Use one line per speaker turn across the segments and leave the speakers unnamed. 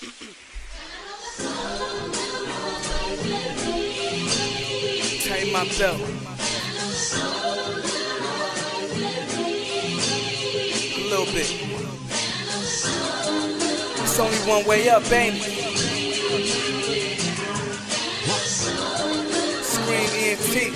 Tighten my belt. A little bit. It's only one way up, ain't it? Scream ENT.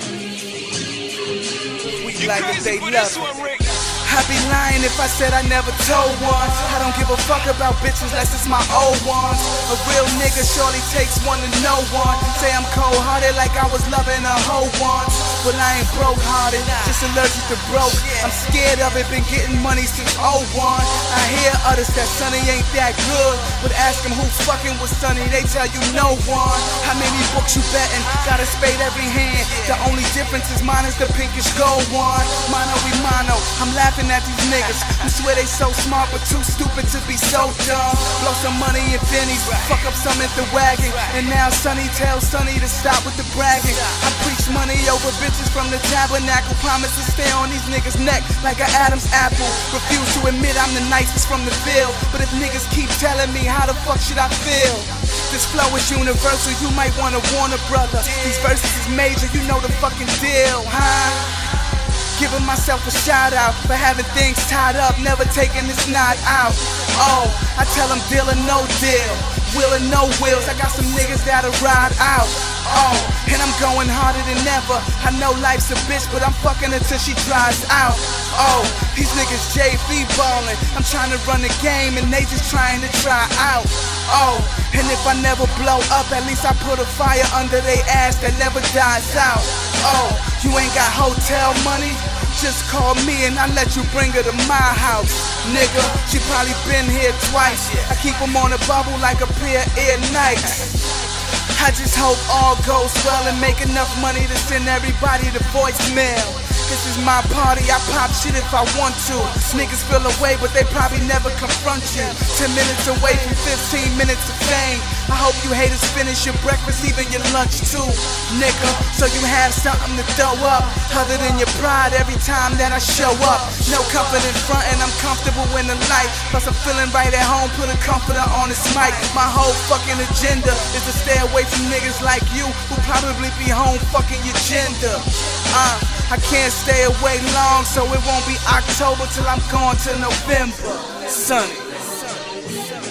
We like it, they love it. I'd be lying if I said I never told one. I don't give a fuck about bitches unless it's my old ones. A real nigga surely takes one to know one. Say I'm cold-hearted like I was loving a hoe once, but I ain't broke-hearted, just allergic to broke. I'm scared of it, been getting money since 01. I hear others that Sonny ain't that good, but ask them who fucking with Sonny, they tell you no one. How many books you betting? Got a spade every hand. The only difference is mine is the pinkish gold one. Mono we mono, I'm laughing at these niggas who swear they so smart but too stupid to be so dumb. Blow some money in Benny's, fuck up some at the wagon, and now Sonny tells Sonny to stop with the bragging. I preach money over bitches from the tabernacle, promise to stay on these niggas' neck like an Adam's apple. Refuse to admit I'm the nicest from the field, but if niggas keep telling me, how the fuck should I feel? This flow is universal, you might wanna warn a brother. These verses is major, you know the fucking deal, huh? Giving myself a shout out for having things tied up, never taking this knot out. Oh, I tell them deal or no deal, will or no wills. I got some niggas that'll ride out. Oh, and I'm going harder than ever. I know life's a bitch, but I'm fucking until she dries out. Oh, these niggas JV ballin'. I'm trying to run the game and they just trying to try out. Oh, and if I never blow up, at least I put a fire under they ass that never dies out. Oh, you ain't got hotel money? Just call me and I'll let you bring her to my house, nigga. She probably been here twice. I keep them on a bubble like a pair of Air Nikes. I just hope all goes well and make enough money to send everybody the voicemail. This is my party, I pop shit if I want to. Niggas feel away, but they probably never confront you. 10 minutes away from 15 minutes of fame. I hope you haters finish your breakfast, even your lunch too, nigga, so you have something to throw up, other than your pride every time that I show up. No comfort in front and I'm comfortable in the light. Plus I'm feeling right at home, put a comforter on this mic. My whole fucking agenda is to stay away from niggas like you, who probably be home fucking your gender. I can't stay away long, so it won't be October till I'm gone to November. Sonny.